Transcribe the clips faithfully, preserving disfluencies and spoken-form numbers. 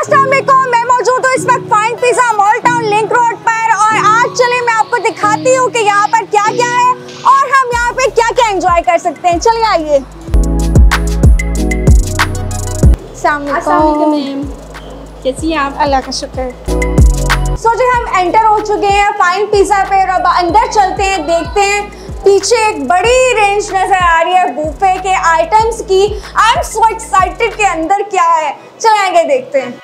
अस्सलाम वालेकुम, मैं मौजूद हूँ इस वक्त Fine pizza mall town link road पर और आज चलिए मैं आपको दिखाती हूँ कि यहाँ पर क्या क्या है और हम यहाँ पे क्या क्या एंजॉय कर सकते हैं। चलिए आइए। अस्सलाम वालेकुम, कैसी हैं आप? अल्लाह का शुक्र। सो जी हम एंटर हो चुके हैं फाइन पिज़्ज़ा पे और अब अंदर चलते हैं, देखते हैं पीछे एक बड़ी रेंज नजर आ रही है बुफे के आइटम्स की। आई एम सो एक्साइटेड के अंदर क्या है, चलिए आगे देखते हैं।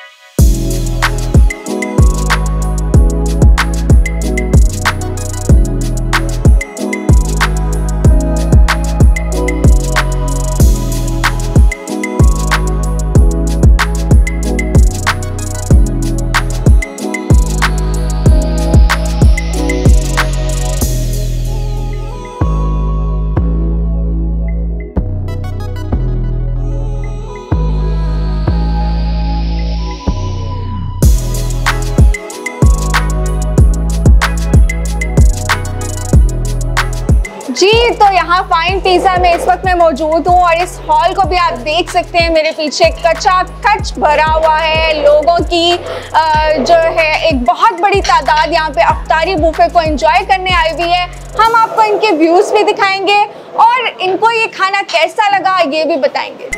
जी तो यहाँ फाइन पिज़्ज़ा में इस वक्त मैं मौजूद हूँ और इस हॉल को भी आप देख सकते हैं। मेरे पीछे कच्चा कच भरा हुआ है लोगों की, आ, जो है एक बहुत बड़ी तादाद यहाँ पे अफ्तारी बुफे को एंजॉय करने आई हुई है। हम आपको इनके व्यूज़ भी दिखाएंगे और इनको ये खाना कैसा लगा ये भी बताएंगे।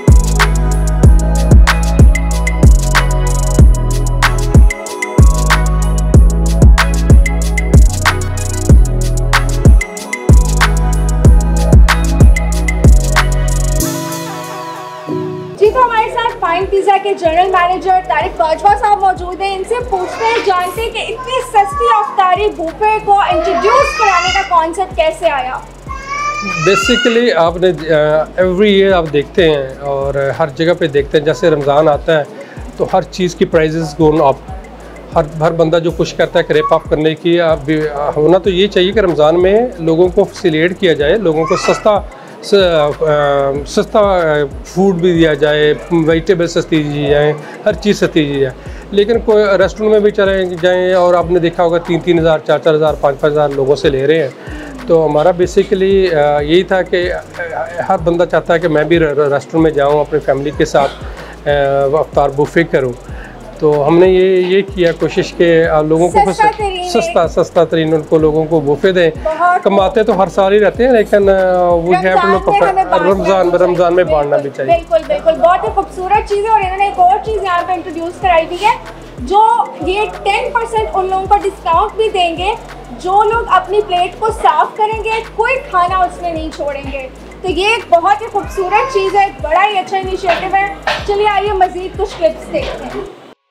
जी तो हमारे साथ फाइन पिज़्ज़ा के जनरल मैनेजर तारिक बाजवा साहब मौजूद हैं। इनसे पूछते हैं, जानते हैं कि इतनी सस्ती अफ्तारी बुफे को इंट्रोड्यूस कराने का कॉन्सेप्ट कैसे आया। बेसिकली आपने एवरी ईयर आप देखते हैं और हर जगह पे देखते हैं, जैसे रमज़ान आता है तो हर चीज़ की प्राइजेस गोन अप, हर हर बंदा जो कुछ करता है रेप अप करने की। अब होना तो ये चाहिए कि रमज़ान में लोगों को फैसिलिटेट किया जाए, लोगों को सस्ता सस्ता फूड भी दिया जाए, वेजिटेबल सस्ती दी जाए, हर चीज़ सस्ती दी जाए। लेकिन कोई रेस्टोरेंट में भी चले जाएँ और आपने देखा होगा तीन तीन हज़ार चार चार हज़ार पाँच पाँच हज़ार लोगों से ले रहे हैं। तो हमारा बेसिकली यही था कि हर बंदा चाहता है कि मैं भी रेस्टोरेंट में जाऊँ, अपनी फैमिली के साथ अफ्तार बुफे करूँ। तो हमने ये ये किया कोशिश के लोगों को सस्ता सस्ता सस्ता तरीन उनको लोगों को बुफे दें। कमाते तो हर साल ही रहते हैं, लेकिन वो है रमज़ान रमज़ान में बांटना भी चाहिए। बिल्कुल बिल्कुल, बहुत ही खूबसूरत चीज़ है। और इन्होंने एक और चीज़ यहाँ पे इंट्रोड्यूस कराई थी है, जो ये टेन परसेंट उन लोगों को डिस्काउंट भी देंगे जो लोग अपनी प्लेट को साफ करेंगे, कोई खाना उसमें नहीं छोड़ेंगे। तो ये एक बहुत ही खूबसूरत चीज़ है, बड़ा ही अच्छा इनिशिएटिव है। चलिए आइए मज़ीद कुछ क्लिप्स देखते हैं।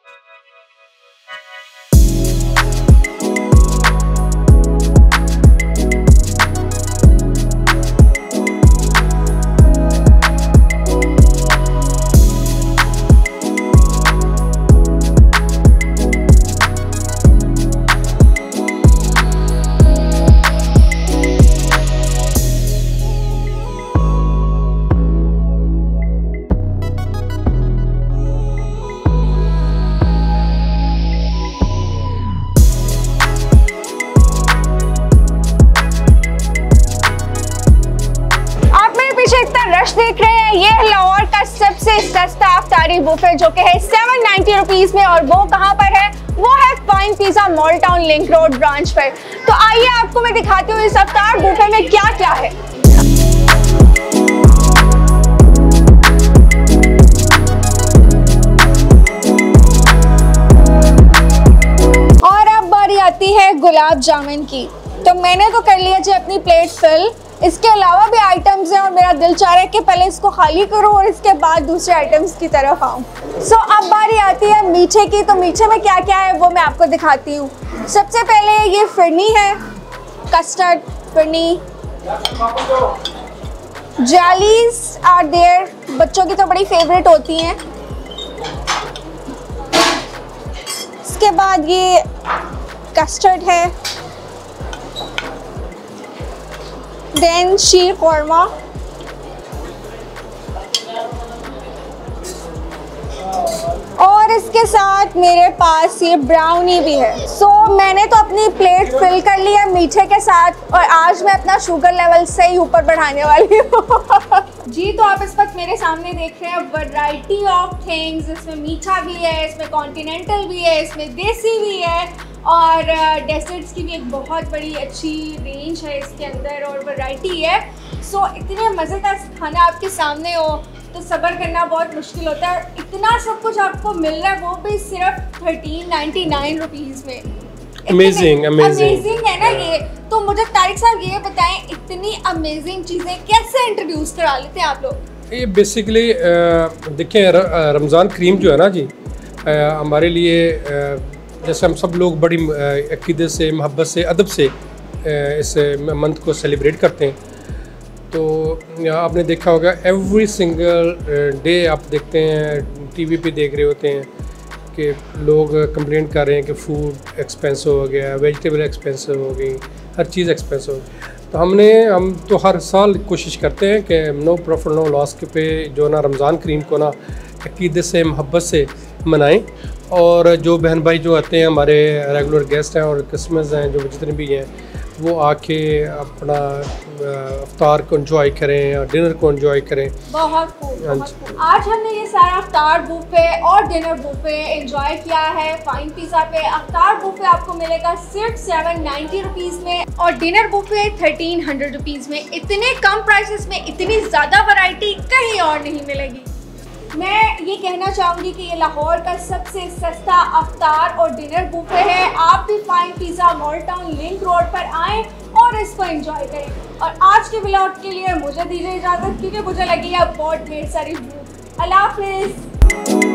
रश देख रहे हैं, ये है लाहौर का सबसे सस्ता अफ्तारी बुफे जो कि है सेवन नाइन्टी रुपीज में। और वो कहाँ पर है? वो है Fine pizza mall town link Road branch पर। तो आइए आपको मैं दिखाती हूँ इस अफ्तार बुफे में क्या क्या है। और अब बारी आती है गुलाब जामुन की। तो मैंने तो कर लिया जी अपनी प्लेट फिल, इसके अलावा भी आइटम्स हैं और मेरा दिल चाह रहा है कि पहले इसको खाली करूं और इसके बाद दूसरे आइटम्स की तरफ आऊं। सो so, अब बारी आती है मीठे की। तो मीठे में क्या क्या है वो मैं आपको दिखाती हूँ। सबसे पहले ये फिरनी है, custard phirni, jellies are there, बच्चों की तो बड़ी फेवरेट होती हैं। इसके बाद ये कस्टर्ड है, देन शीर कौरमा, और इस इसके साथ मेरे पास ये ब्राउनी भी है। सो so, मैंने तो अपनी प्लेट फिल कर ली है मीठे के साथ और आज मैं अपना शुगर लेवल से ही ऊपर बढ़ाने वाली हूँ। जी तो आप इस वक्त मेरे सामने देख रहे हैं वैरायटी ऑफ थिंग्स। इसमें मीठा भी है, इसमें कॉन्टिनेंटल भी है, इसमें देसी भी है और डेजर्ट्स की भी एक बहुत बड़ी अच्छी रेंज है इसके अंदर और वैरायटी है। सो so, इतने मज़े का खाना आपके सामने हो तो सब्र करना बहुत मुश्किल होता है। इतना सब कुछ आपको मिल रहा है वो भी सिर्फ थर्टीन नाइन्टी नाइन रुपीज़ में। अमेजिंग अमेजिंग अमेजिंग है ना ये। तो मुझे तारिक साहब ये बताएं, इतनी अमेजिंग चीज़ें कैसे इंट्रोड्यूस करा लेते हैं आप लोग? ये बेसिकली देखें, रमज़ान करीम जो है ना जी, हमारे लिए जैसे हम सब लोग बड़ी अकीदत से, मोहब्बत से, अदब से इस मंथ को सेलिब्रेट करते हैं। तो आपने देखा होगा एवरी सिंगल डे आप देखते हैं, टीवी पे देख रहे होते हैं कि लोग कंप्लेंट कर रहे हैं कि फूड एक्सपेंसिव हो गया, वेजिटेबल एक्सपेंसिव हो गई, हर चीज़ एक्सपेंसिव हो गई। तो हमने हम तो हर साल कोशिश करते हैं कि नो प्रॉफिट नो लॉस के पे जो ना रमज़ान करीम को ना अकीदत से, मोहब्बत से मनाएं। और जो बहन भाई जो आते हैं हमारे रेगुलर गेस्ट हैं और कस्टमर्स हैं जो जितने भी हैं, वो आके अपना अफ्तार को एंजॉय करें और डिनर को एंजॉय करें। बहुत खूब, बहुत खूब। आज हमने ये सारा अफ्तार बुफे और डिनर बुफे एंजॉय किया है फाइन पिज़्ज़ा पे। अफ्तार बुफे आपको मिलेगा सिर्फ सेवन नाइन्टी रुपीज़ में और dinner buffet thirteen hundred rupees में। इतने कम प्राइसेस में इतनी ज़्यादा वैरायटी कहीं और नहीं मिलेगी। मैं ये कहना चाहूँगी कि ये लाहौर का सबसे सस्ता अफ्तार और डिनर बुफे है। आप भी fine pizza mall town link road पर आएँ और इसको एंजॉय करें। और आज के व्लॉग के लिए मुझे दीजिए इजाज़त क्योंकि मुझे लगी है बहुत ढेर सारी भूख। अल्लाह हाफ़िज़।